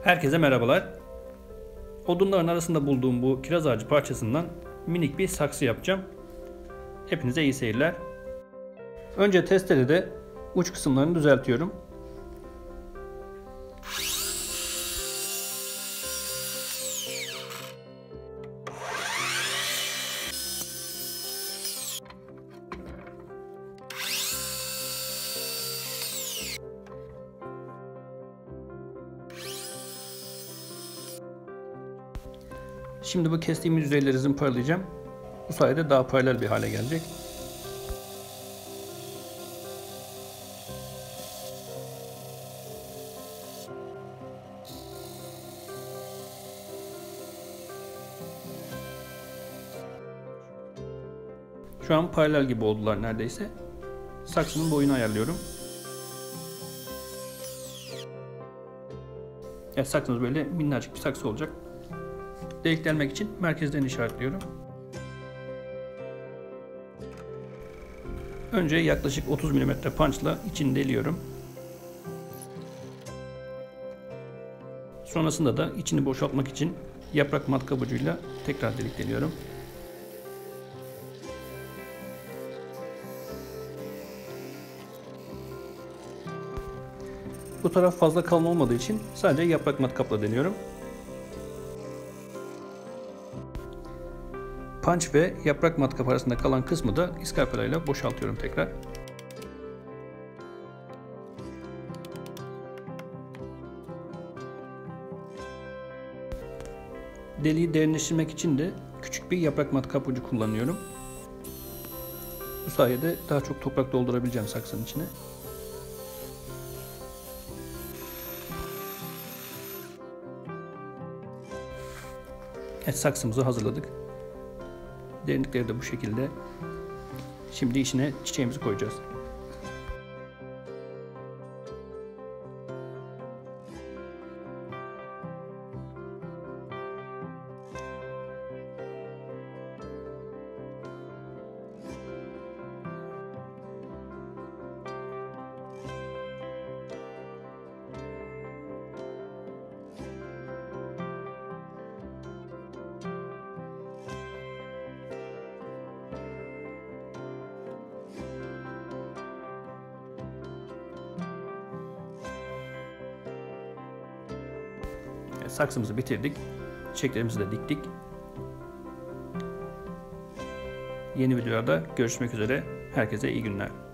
Herkese merhabalar. Odunların arasında bulduğum bu kiraz ağacı parçasından minik bir saksı yapacağım. Hepinize iyi seyirler. Önce testerede uç kısımlarını düzeltiyorum. Şimdi bu kestiğimiz yüzeyleri zımparalayacağım. Bu sayede daha paralel bir hale gelecek. Şu an paralel gibi oldular neredeyse. Saksının boyunu ayarlıyorum. Evet, saksımız böyle minnacık bir saksı olacak. Delik delmek için merkezden işaretliyorum. Önce yaklaşık 30 mm punchla içini deliyorum. Sonrasında da içini boşaltmak için yaprak matkap ucuyla tekrar delik deliyorum. Bu taraf fazla kalın olmadığı için sadece yaprak matkapla deniyorum. Punch ve yaprak matkap arasında kalan kısmı da iskarpela ile boşaltıyorum tekrar. Deliği derinleştirmek için de küçük bir yaprak matkap ucu kullanıyorum. Bu sayede daha çok toprak doldurabileceğim saksının içine. Evet, saksımızı hazırladık. Derinlikleri de bu şekilde. Şimdi içine çiçeğimizi koyacağız. Saksımızı bitirdik. Çiçeklerimizi de diktik. Yeni videolarda görüşmek üzere. Herkese iyi günler.